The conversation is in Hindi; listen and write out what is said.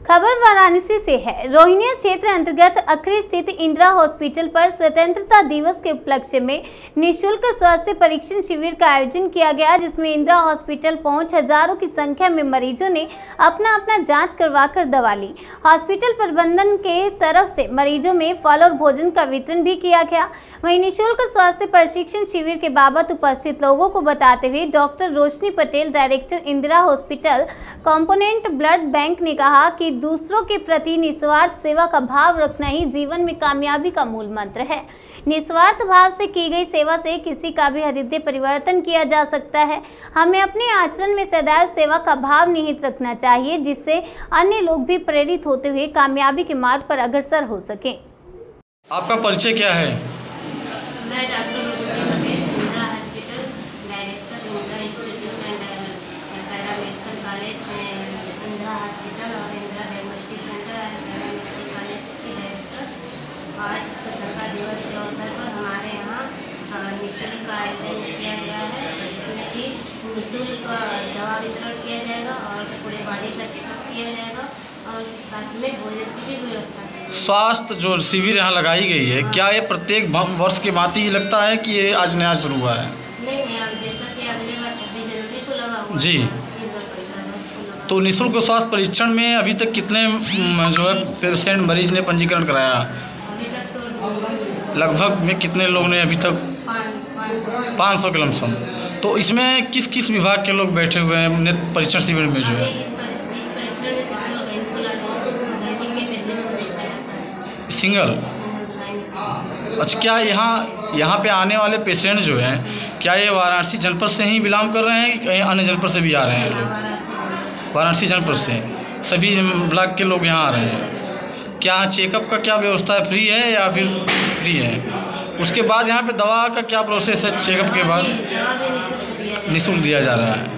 खबर वाराणसी से है। रोहिणी क्षेत्र अंतर्गत अखरी स्थित इंदिरा हॉस्पिटल पर स्वतंत्रता दिवस के उपलक्ष्य में निःशुल्क स्वास्थ्य परीक्षण शिविर का आयोजन किया गया, जिसमें इंदिरा हॉस्पिटल पहुंच हजारों की संख्या में मरीजों ने अपना जांच करवाकर दवा ली। हॉस्पिटल प्रबंधन के तरफ से मरीजों में फल और भोजन का वितरण भी किया गया। वहीं निःशुल्क स्वास्थ्य प्रशिक्षण शिविर के बाबत उपस्थित लोगों को बताते हुए doctor Roshni Patel, director Indira hospital component blood bank, ने कहा कि दूसरों के प्रति निस्वार्थ सेवा का भाव रखना ही जीवन में कामयाबी का मूल मंत्र है। निस्वार्थ भाव से की गई सेवा से किसी का भी हृदय परिवर्तन किया जा सकता है। हमें अपने आचरण में सदैव सेवा का भाव निहित रखना चाहिए, जिससे अन्य लोग भी प्रेरित होते हुए कामयाबी के मार्ग पर अग्रसर हो सकें। आपका परिचय क्या है? मैं doctor Roshni Patel, Indira hospital director, Indira institute and paramedical college, Indira hospital और Indira diagnostic centre and paramedical college की डायरेक्टर। आज स्वतंत्रता दिवस के अवसर पर हमारे यहाँ निःशुल्क आयोजन किया गया है, जिसमें कि निःशुल्क दवा वितरण किया जाएगा और पूरे बॉडी का चेकअप किया जाएगा और साथ में भोजन की भी व्यवस्था है। स्वास्थ्य जो शिविर यहाँ लगाई गई है, क्या ये प्रत्येक वर्ष के भांति ही लगता है कि ये आज नया शुरू हुआ है? नहीं, अब जैसा कि अगले बार 26 जनवरी को लगा हुआ जी। इस बार 15 अगस्त को लगा। तो निःशुल्क स्वास्थ्य परीक्षण में अभी तक कितने जो है पेशेंट मरीज ने पंजीकरण कराया? अभी तक तो लगभग में कितने लोग ने अभी तक? 500 के लमसम। तो इसमें किस किस विभाग के लोग बैठे हुए हैं परीक्षण शिविर में जो है? इस परीक्षण में तकरीबन हैंडफुल आदमी के पेशेंट को देखा जाता है। सिंगल? अच्छा, क्या यहाँ पे आने वाले पेशेंट जो हैं, क्या ये वाराणसी जनपद से ही बिलोंग कर रहे हैं कि कहीं अन्य जनपद से भी आ रहे हैं लोग? वाराणसी जनपद से सभी ब्लॉक के लोग यहाँ आ रहे हैं। क्या चेकअप का क्या व्यवस्था है? फ्री है या फिर फ्री है? उसके बाद यहाँ पे दवा का क्या प्रोसेस है? चेकअप के बाद दवा भी निःशुल्क निःशुल्क दिया जा रहा है।